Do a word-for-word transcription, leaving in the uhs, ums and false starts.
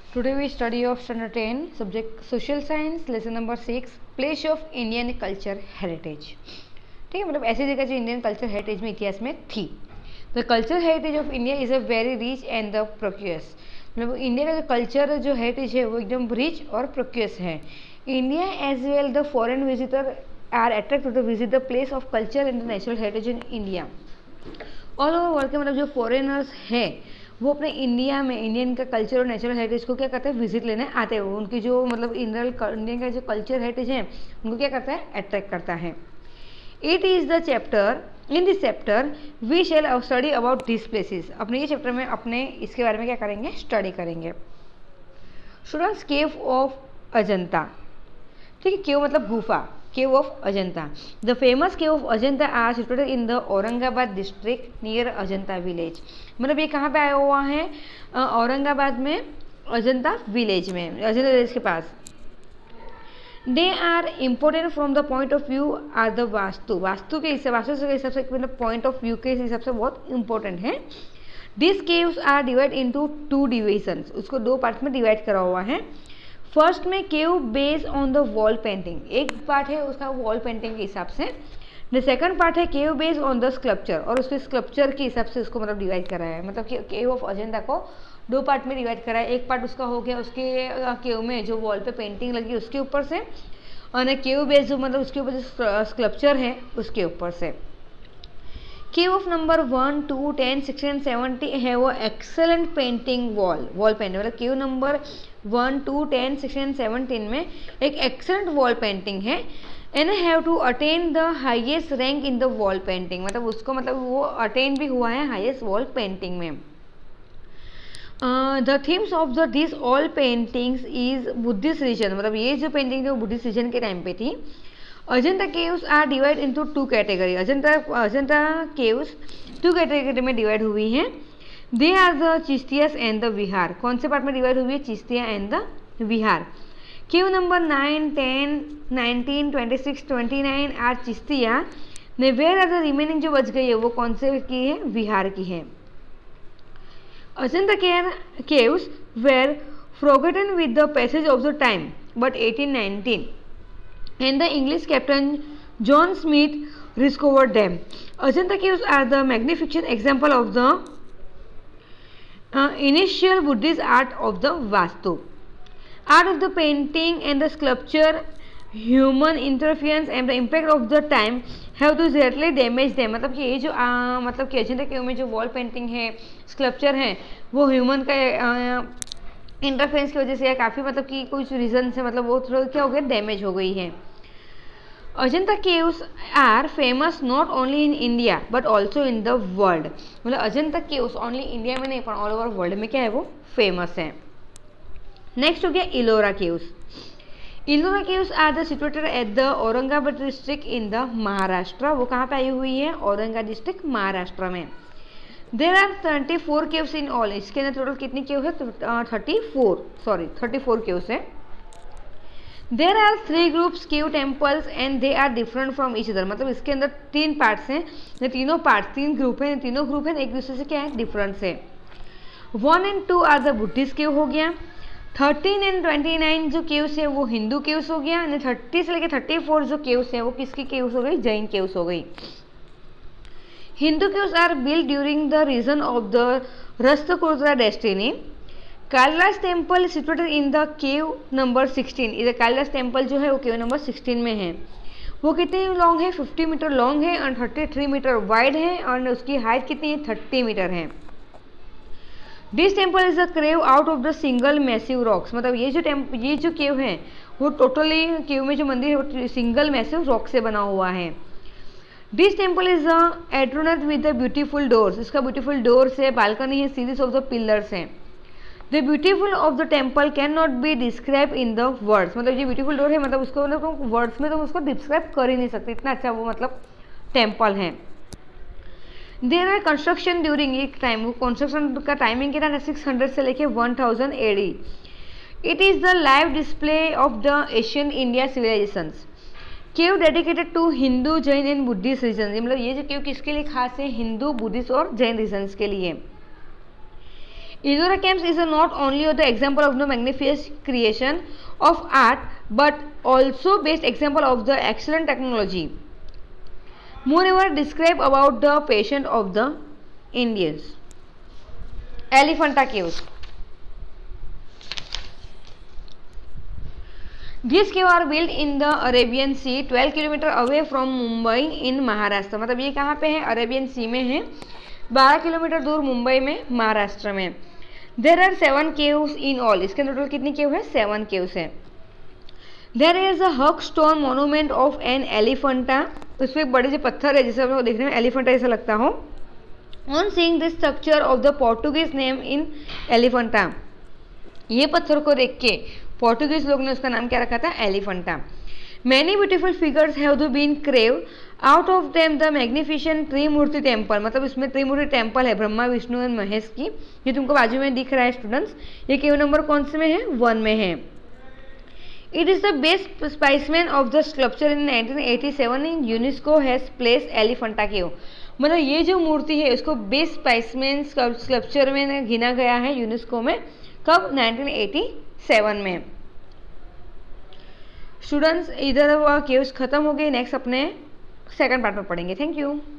Today we study of standard ten subject social science lesson number six place of Indian culture heritage। ठीक है, मतलब ऐसी जगह जो इंडियन कल्चर हेरिटेज में इतिहास में थी। The culture heritage of India is a very rich and the precious, मतलब इंडिया का जो कल्चर जो हेरिटेज है वो एकदम रिच और प्रोक्यूस है। India as well the foreign visitor are attract to the visit the place of culture and the natural heritage in India. All over world के मतलब जो फॉरेनर्स हैं वो अपने इंडिया में इंडियन का कल्चर और नेचुरल हेरिटेज को क्या करते हैं, विजिट लेने आते हैं। उनकी जो मतलब इंडियन इंडियन का जो कल्चर हेरिटेज है उनको क्या करता है, अट्रैक्ट करता है। It is the chapter in this chapter we shall study about this places. अपने ये चैप्टर में अपने इसके बारे में क्या करेंगे, स्टडी करेंगे। स्टूडेंट्स, केव ऑफ अजंता, ठीक है, केव मतलब गुफा, cave of Ajanta. The famous cave of Ajanta are situated in the Aurangabad district near Ajanta village. मतलब ये कहाँ पे आया हुआ है, औरंगाबाद में अजंता विलेज में, अजंता विलेज के पास। They are important from the point of view are the vastu, वास्तु के हिसाब वास्तु के हिसाब से मतलब पॉइंट ऑफ व्यू के हिसाब से बहुत इंपॉर्टेंट है। This caves are divide into two divisions, उसको दो पार्ट में डिवाइड करा हुआ है। फर्स्ट में cave based on the wall painting, एक पार्ट है उसका वॉल पेंटिंग के हिसाब से। द सेकंड पार्ट है cave based on the sculpture, और उसके स्कल्पचर के हिसाब से उसको मतलब डिवाइड करा है। मतलब कि केव ऑफ अजंता को दो पार्ट में डिवाइड करा है। एक पार्ट उसका हो गया उसके केव में जो वॉल पे पेंटिंग लगी उसके ऊपर से, और केव बेस्ड जो मतलब उसके ऊपर जो स्कल्पचर है उसके ऊपर से। Cave of number one two ten sixteen seventy है वो excellent painting wall wall painting, मतलब cave number one two ten sixteen seventeen में एक एक्सेलेंट वॉल पेंटिंग है। And have to attain the highest rank in the wall painting, मतलब उसको मतलब वो अटेन भी हुआ है हाईएस्ट वॉल पेंटिंग में। The themes of the this all paintings is Buddhist religion, मतलब ये जो पेंटिंग थी वो बुद्धिस्ट रिलीजन के टाइम पे थी। Ajanta caves are divide into two category, Ajanta Ajanta caves two category में डिवाइड हुई हैं। They are the chaityas and the vihar, कौन से पार्ट में डिवाइड हुई है, chaitya and the vihar. Cave number nine ten nineteen twenty six twenty nine are chaitya ने, वेयर आर द रिमेनिंग जो बच गई है वो कौन से की है, विहार की है। Ajanta caves were forgotten with the passage of the time but eighteen nineteen and the English captain John Smith discovered them. Ajanta caves are the magnificent example of the uh, initial Buddhist art of the Vastu. Art of the painting and the sculpture, human interference and the impact of the time have to greatly damage them. मतलब कि ये जो आ, मतलब कि अजंता केव में जो wall painting है, sculpture है, वो ह्यूमन का इंटरफेरेंस की वजह से काफ़ी मतलब कि कुछ रीजन से मतलब वो थोड़ा क्या हो गया, डैमेज हो गई है। Ajanta caves are famous not only in India but also in the world, मतलब अजंता केव्स ओनली इंडिया में नहीं पर ऑल ओवर वर्ल्ड में क्या है वो फेमस है। नेक्स्ट हो गया Ellora caves. Ellora caves are the situated at the Aurangabad district in the Maharashtra, वो कहाँ पे आई हुई है, औरंगाबाद डिस्ट्रिक्ट महाराष्ट्र में। There are thirty four caves in all, इसके अंदर टोटल कितनी केव है, thirty four sorry thirty four caves है। There are three groups cave temples and they are different from each other, मतलब इसके अंदर तीन पार्ट्स हैं, ये तीनों पार्ट्स तीन ग्रुप हैं, तीनों ग्रुप हैं एक दूसरे से क्या है, डिफरेंस है। One and two are the Buddhist cave हो गया। थर्टीन एंड ट्वेंटी नाइन जो केव्स है वो हिंदू केव्स हो गया, एंड थर्टी से लेकर थर्टी फोर जो केव्स है वो किसकी केव्स हो गई, जैन केव्स हो गई। Hindu caves are build during the region of the Rashtrakuta destiny. Kalidas temple situated in the cave number sixteen, इधर कालिदास टेम्पल जो है वो केव नंबर सिक्सटीन में है। वो कितनी लॉन्ग है, फिफ्टी मीटर लॉन्ग है और थर्टी थ्री मीटर वाइड है, और उसकी हाइट कितनी है, थर्टी मीटर है। This temple is a carve out of the single massive rocks, मतलब ये जो टेम्प ये जो केव है वो टोटली केव में जो मंदिर है वो सिंगल मैसिव रॉक से बना हुआ है। This temple is a adorned with the beautiful doors, इसका ब्यूटीफुल डोर्स है, बालकनी है, सीरीज ऑफ द पिलर्स हैं। The beautiful of the temple can not be describe in the words, मतलब ये ब्यूटीफुल डोर है, मतलब उसको मतलब वर्ड्स में तो उसको डिस्क्राइब कर ही नहीं सकते, इतना अच्छा वो मतलब टेम्पल है। देर आर कंस्ट्रक्शन ड्यूरिंग एक टाइम, वो कंस्ट्रक्शन का टाइमिंग कितना है, सिक्स हंड्रेड से लेके one thousand AD. It is the live display of the Asian India civilizations. Cave dedicated to Hindu, Jain and Buddhist region, मतलब ये जो केव किसके लिए खास है, हिंदू, बुद्धिस्ट और जैन रीजन्स के लिए। Ellora Caves is not only the example of the magnificent creation of art but also best example of the excellent technology. Moreover, describe about the patient of the Indians. Elephanta Caves. These caves are built in the Arabian Sea, twelve kilometre away from Mumbai in Maharashtra. मतलब ये कहाँ पे है? Arabian सी में है, बारह kilometre दूर मुंबई में, महाराष्ट्र में. There are seven caves in all. इसके टोटल कितनी केव है? सेवन केव्स है. देर is a huge stone monument of an Elephanta. उसमें एक बड़े से पत्थर है जिसे हम लोग देखने में एलिफेंटा ऐसा लगता हो. On seeing this structure of the Portuguese name in Elephanta. ये पत्थर को देख के पोर्टुगीज लोग ने उसका नाम क्या रखा था? Elephanta. Many beautiful figures have been carve out of them the magnificent Trimurti temple. मतलब इसमें त्रिमूर्ति टेम्पल है ब्रह्मा विष्णु एंड महेश की. ये तुमको बाजू में दिख रहा है स्टूडेंट्स. ये केव नंबर कौन से में है? वन में है. It is the best specimen of the sculpture in nineteen eighty seven in UNESCO has place Elephanta cave. मतलब ये जो मूर्ति है उसको बेस्ट स्पाइसमैन स्कल्पचर में गिना गया है यूनेस्को में. कब? नाइनटीन एटी सेवन में. स्टूडेंट्स इधर केव्स खत्म हो गए. नेक्स्ट अपने सेकंड पार्ट में पढ़ेंगे. Thank you.